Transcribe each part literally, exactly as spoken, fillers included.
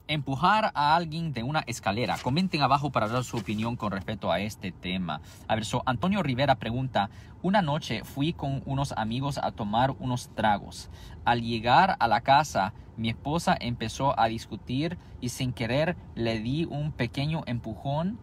Empujar a alguien de una escalera. Comenten abajo para dar su opinión con respecto a este tema. A ver, so Antonio Rivera pregunta: una noche fui con unos amigos a tomar unos tragos. Al llegar a la casa, mi esposa empezó a discutir y sin querer le di un pequeño empujón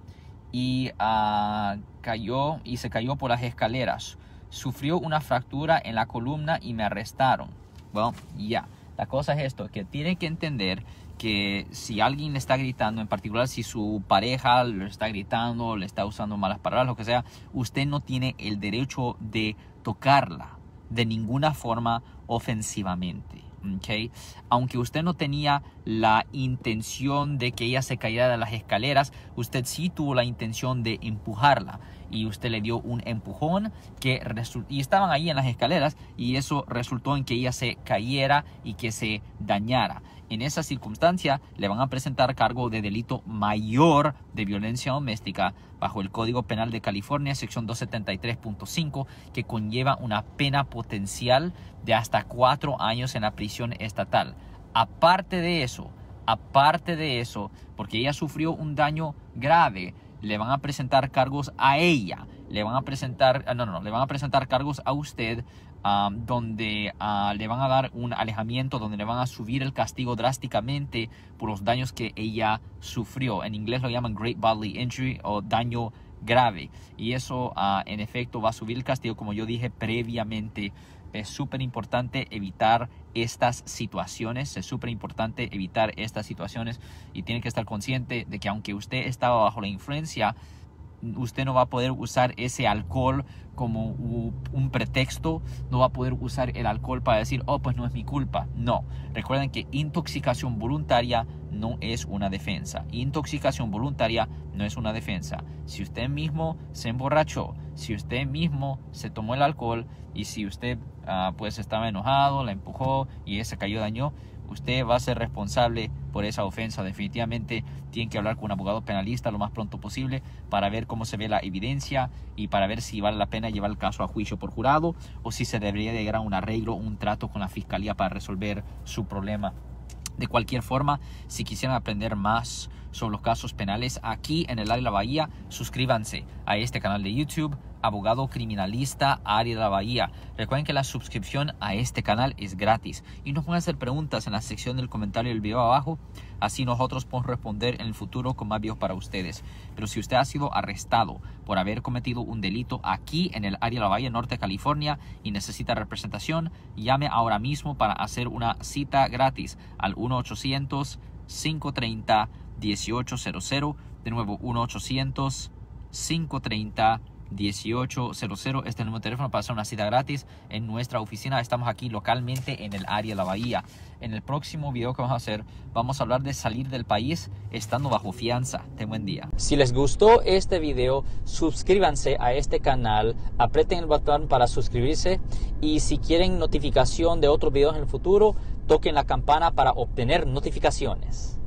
y uh, cayó y se cayó por las escaleras. Sufrió una fractura en la columna y me arrestaron. Bueno, ya. Yeah. La cosa es esto, que tienen que entender que si alguien le está gritando, en particular si su pareja le está gritando, le está usando malas palabras, lo que sea, usted no tiene el derecho de tocarla de ninguna forma ofensivamente. Okay. Aunque usted no tenía la intención de que ella se cayera de las escaleras, usted sí tuvo la intención de empujarla y usted le dio un empujón que y estaban ahí en las escaleras y eso resultó en que ella se cayera y que se dañara. En esa circunstancia le van a presentar cargo de delito mayor de violencia doméstica bajo el Código Penal de California, sección doscientos setenta y tres punto cinco, que conlleva una pena potencial de hasta cuatro años en la prisión estatal. Aparte de eso, aparte de eso, porque ella sufrió un daño grave, le van a presentar cargos a ella, le van a presentar, no, no, no, le van a presentar cargos a usted, um, donde uh, le van a dar un alejamiento, donde le van a subir el castigo drásticamente por los daños que ella sufrió. En inglés lo llaman Great Bodily Injury o daño grave. Y eso, uh, en efecto, va a subir el castigo, como yo dije previamente. Es súper importante evitar estas situaciones, es súper importante evitar estas situaciones y tiene que estar consciente de que aunque usted estaba bajo la influencia, usted no va a poder usar ese alcohol como un pretexto, no va a poder usar el alcohol para decir, oh, pues no es mi culpa. No, recuerden que intoxicación voluntaria no es una defensa. Intoxicación voluntaria no es una defensa. Si usted mismo se emborrachó, si usted mismo se tomó el alcohol y si usted uh, pues estaba enojado, la empujó y ella se cayó, dañó, usted va a ser responsable por esa ofensa. Definitivamente tienen que hablar con un abogado penalista lo más pronto posible para ver cómo se ve la evidencia y para ver si vale la pena llevar el caso a juicio por jurado o si se debería llegar a un arreglo, un trato con la fiscalía para resolver su problema. De cualquier forma, si quisieran aprender más sobre los casos penales aquí en el área de la Bahía, suscríbanse a este canal de YouTube, Abogado Criminalista Área de la Bahía. Recuerden que la suscripción a este canal es gratis y nos pueden hacer preguntas en la sección del comentario del video abajo, así nosotros podemos responder en el futuro con más videos para ustedes. Pero si usted ha sido arrestado por haber cometido un delito aquí en el área de la Bahía Norte, California, y necesita representación, llame ahora mismo para hacer una cita gratis al uno ochocientos, cinco treinta, dieciocho cero cero. De nuevo, uno ochocientos, cinco treinta, dieciocho cero cero. Este es el número de teléfono para hacer una cita gratis en nuestra oficina. Estamos aquí localmente en el área de la Bahía. En el próximo video que vamos a hacer, vamos a hablar de salir del país estando bajo fianza. Ten buen día. Si les gustó este video, suscríbanse a este canal, aprieten el botón para suscribirse y si quieren notificación de otros videos en el futuro, toquen la campana para obtener notificaciones.